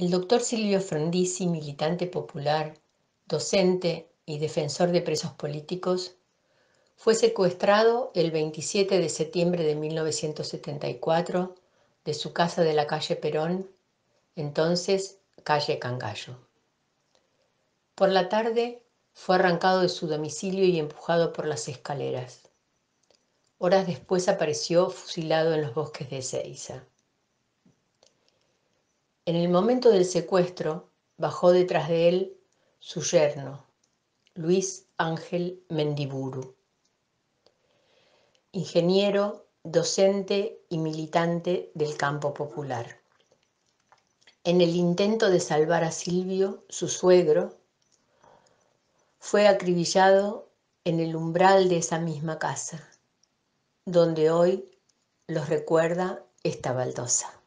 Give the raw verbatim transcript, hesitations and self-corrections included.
El doctor Silvio Frondizi, militante popular, docente y defensor de presos políticos, fue secuestrado el veintisiete de septiembre de mil novecientos setenta y cuatro de su casa de la calle Perón, entonces calle Cangallo. Por la tarde fue arrancado de su domicilio y empujado por las escaleras. Horas después apareció fusilado en los bosques de Ezeiza. En el momento del secuestro, bajó detrás de él su yerno, Luis Ángel Mendiburu, ingeniero, docente y militante del campo popular. En el intento de salvar a Silvio, su suegro, fue acribillado en el umbral de esa misma casa, donde hoy los recuerda esta baldosa.